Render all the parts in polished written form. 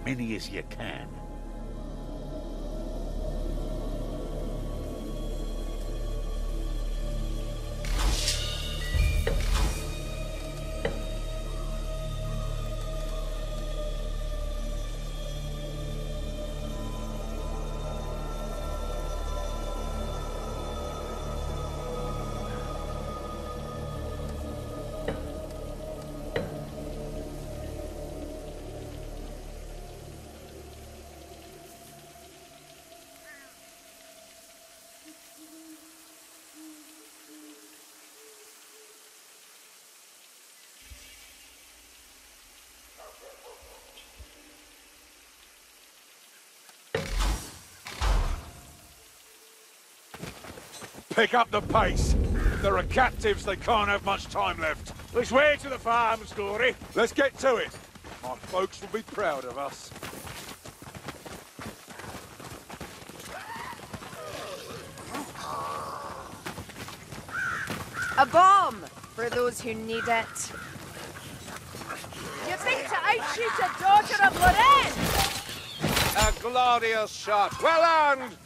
many as you can. Pick up the pace. If there are captives, they can't have much time left. Which way to the farm, Scory? Let's get to it. My folks will be proud of us. A bomb for those who need it. You think to outshoot a daughter of Lorraine? A glorious shot. Well armed.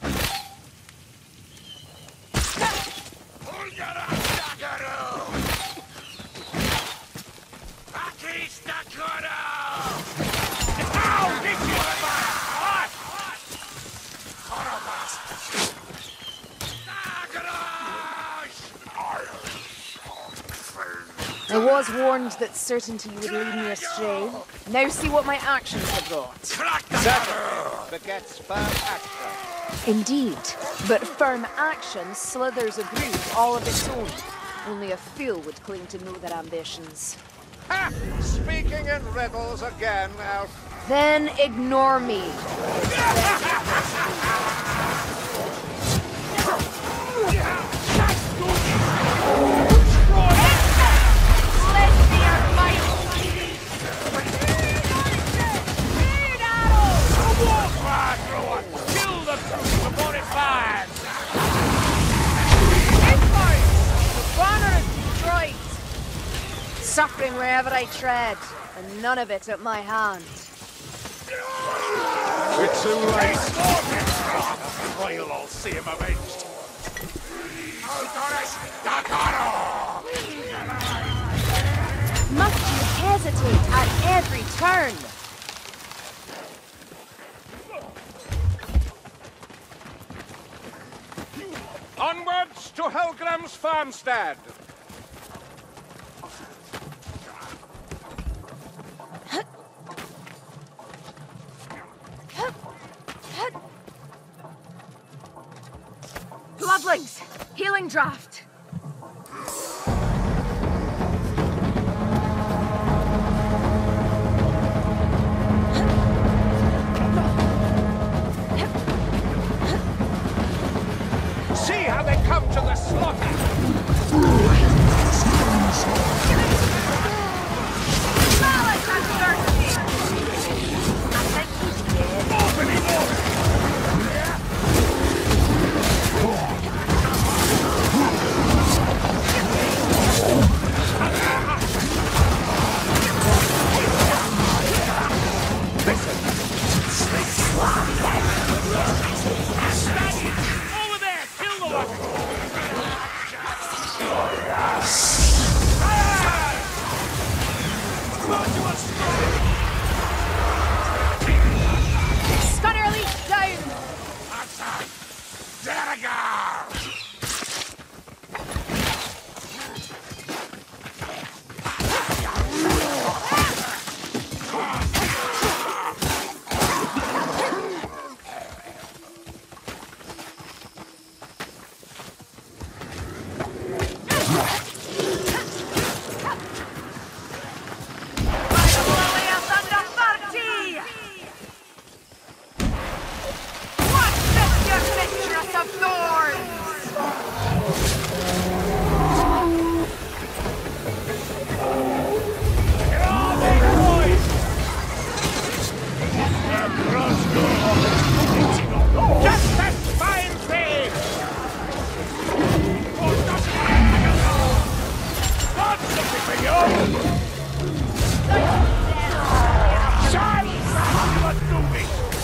I was warned that certainty would lead me astray. Now see what my actions have brought. Certainty begets firm action. Indeed, but firm action slithers a groove all of its own. Only a fool would claim to know their ambitions. Ha! Speaking in riddles again, Elf. Then ignore me. Suffering wherever I tread, and none of it at my hand. We're too late. Royal, I'll see him avenged. Must you hesitate at every turn? Onwards to Helgram's farmstead. Bloodlings! Healing draft! See how they come to the slaughter! Malice has thirsty! I think he's dead. Stunner leech down! moving!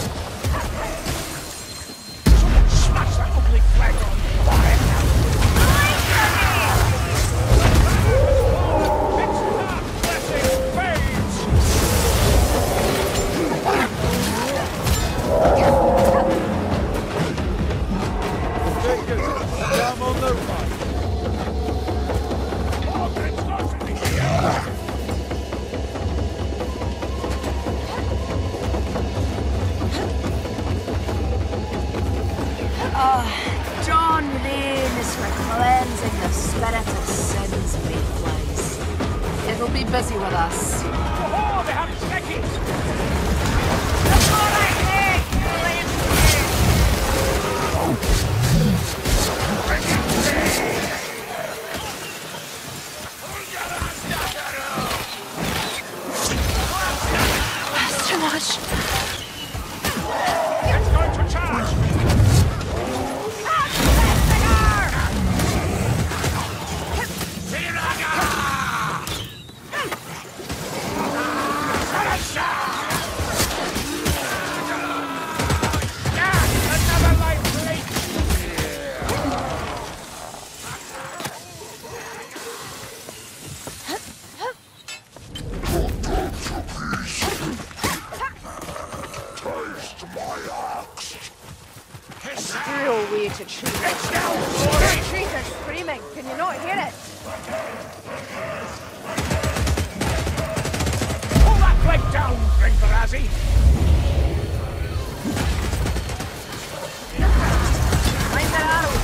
Someone smash that ugly flag on fire now! It's not blessing fades! Take us down on the right. Dawn Lane is for cleansing the spirit of sins, Mayflies. It'll be busy with us. Oh, they have tickets! That's all right, hey! That's too much. It's going to charge! Another light plate! Real way to treat it. Your creature's screaming. Can you not hear it? Pull that leg down, Gringarazzi! Mind that arrow.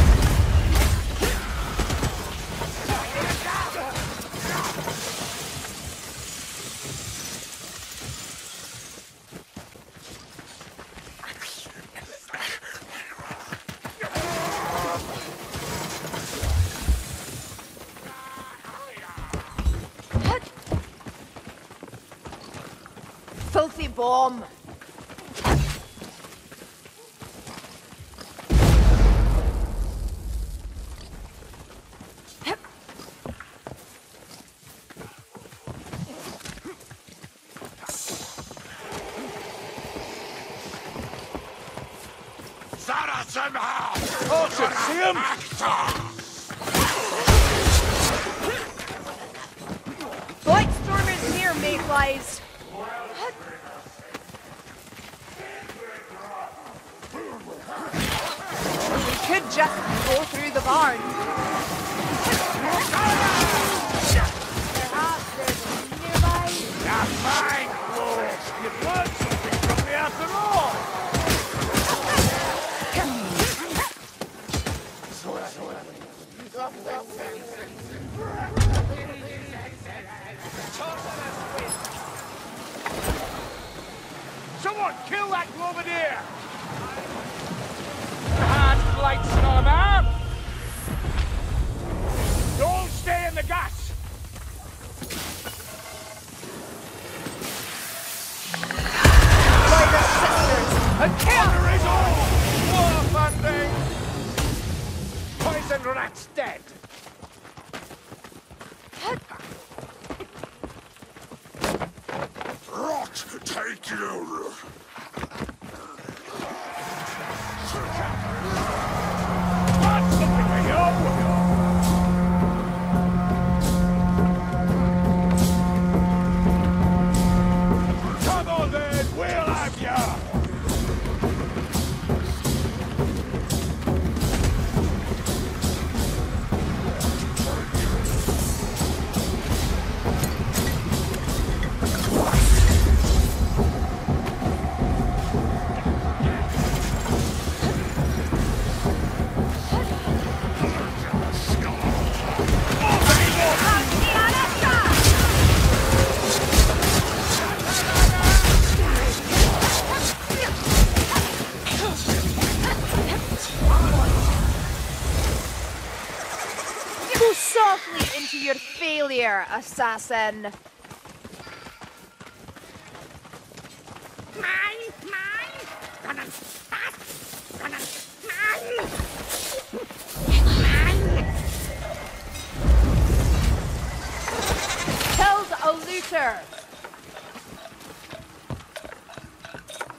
Filthy bomb. Zarasimha! Archer, see him? Blightstorm is near, Mayflies. We could just go through the barn. Perhaps there's a nearby. You're fine, Lord! You've learned something from me after all! Someone kill that Globadier! Hard blights on arm! Don't stay in the gas! Spider sisters. A kill! There is all! More funding! Poison rat's dead. Rot take you! What's something for you? Come on then, we'll have ya! Go softly into your failure, assassin. Killed a looter.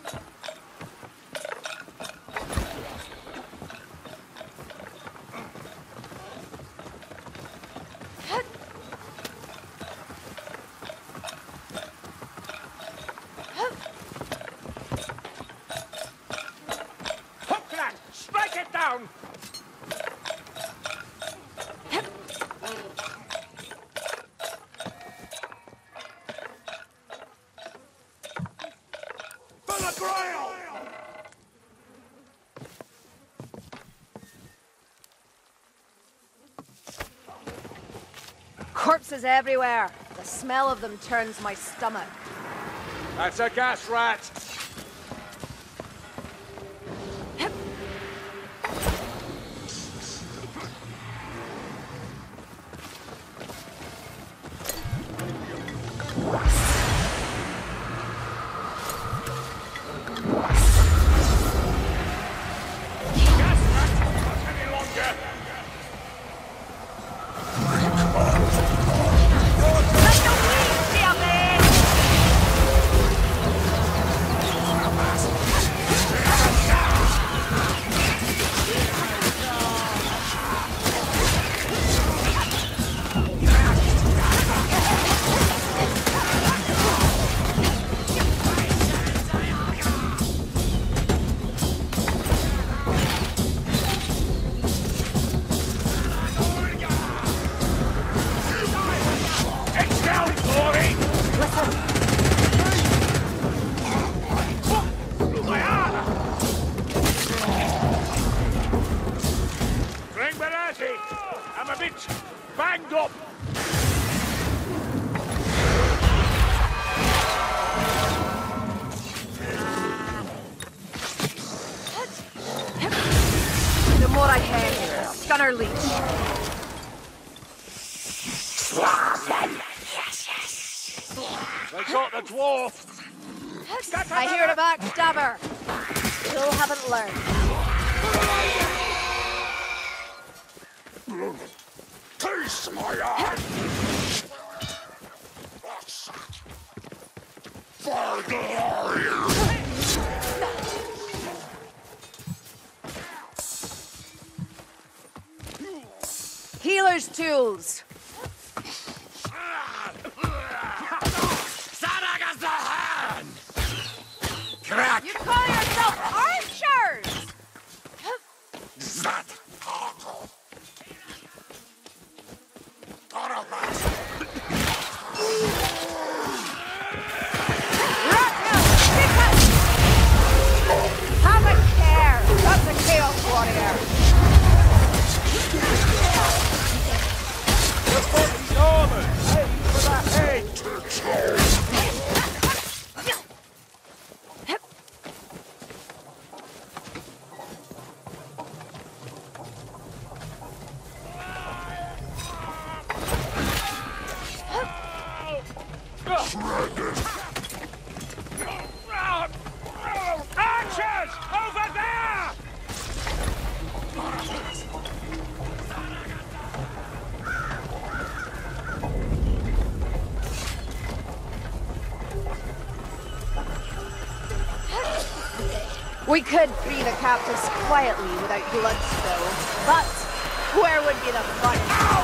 corpses everywhere. The smell of them turns my stomach. That's a gas rat. I'm a bit banged up. The more I hear, the stunner leech. They got the dwarf. I hear the backstabber. Still haven't learned. Taste my eye! For glory! Healer's tools. Saragasahan! Crack! You call yourself archers? Zat! Hako! Have a care! That's a chaos warrior! The fucking Norman! Hey, for that head! Archers! Over there! We could free the captives quietly without blood spill, but where would be the fun?